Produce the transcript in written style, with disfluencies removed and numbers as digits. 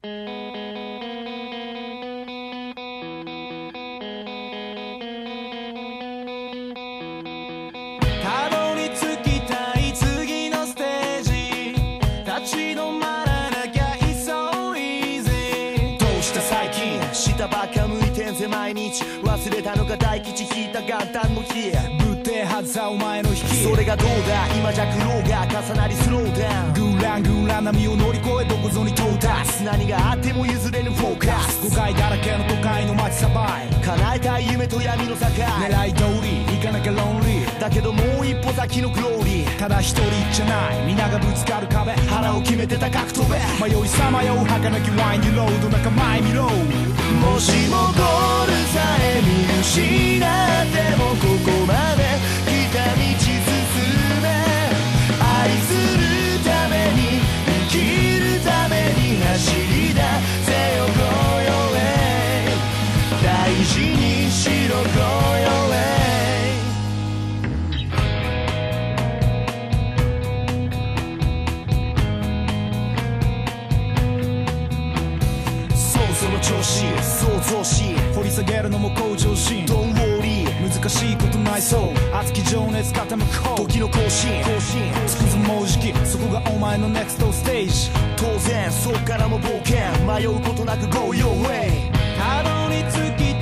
たどり着きたい次のステージ、立ち止まらなきゃ急いぜ。どうした最近下ばっか向いてんぜ毎日、忘れたのか大吉引いた元旦の日、ぶってはずはお前の引き、それがどうだ今じゃ苦労が重なりスローダウン、グーラングーラン波を乗り越えどこぞに到達、何があっても譲れぬフォーカス、誤解だらけの都会の街サバイブ、叶えたい夢と闇の境、狙い通り行かなきゃロンリーだけどもう一歩先のグローリー、ただ一人じゃない皆がぶつかる壁、腹を決めて高く飛べ、迷いさまよう儚きワインディロード仲間へ見ろ、もしもゴールさえ見失ってもここまで来た道進め、愛するために生きるために走り出せよ今宵、大事にしろ今宵。その調子想像し掘り下げるのも向上心、 Don't worry 難しいことないそう熱き情熱傾く方、時の更新つくづもうじき、そこがお前の NEXT ステージ、当然そっからも冒険迷うことなく Go your way、 たどり着き